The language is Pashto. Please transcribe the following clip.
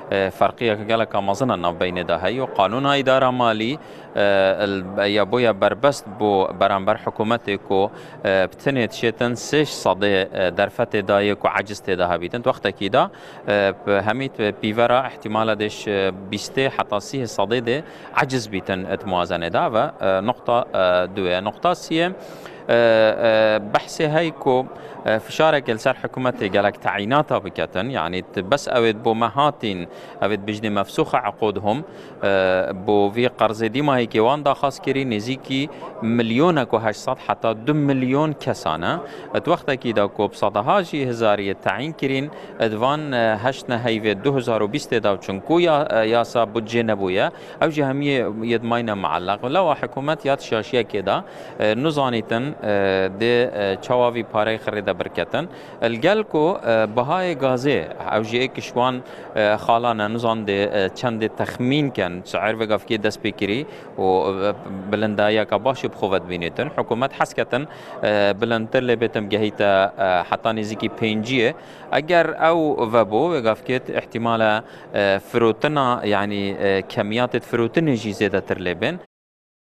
فرقية كجلك مازن ناف بين ده هي وقانون إدارة مالي يا بويا بربست بو برانبر حكومتك بتنت شتن سش صدي درفت دايك وعجزت ده بيتن وقت كده هميت بيفرا احتمال دش بيستي حتى سيه صدي ده عجز بيتن اتموازنة ده ونقطة دوية نقطة سيه بحثي هيكو فشارك السر حكومتي قالك تعييناتها بكتن يعني بس أود بو مهاتين أود بجني مفسوخة عقودهم بو في قرض ديما هيك وان خاص كري نزيكي مليونك وهشصد حتى 2 مليون كسانة اتوقت كيدا كو بصدها جي هزارية تعيين كرين ادوان هشنا هيفي 2020 داو چنكو ياسا بودجي نبويا او جي همية يدماينا معلق لو حكومت يات شاشية كده نزانيتن دي چاواوي پاري خريده بركتن الجلكو بهاي غازي او جي ايك شوان خالانا نزان دي چند تخمين كان سعر وقف كي دست بكري و بلندايا كباش بخوت بينيتن حكومت حسكتن بلندتر لبيتم جهيتا حتى نزيكي بينجيه اگر او وبو وقف كيت احتمال فروتنا يعني كميات فروتن جي زيادة تر لبن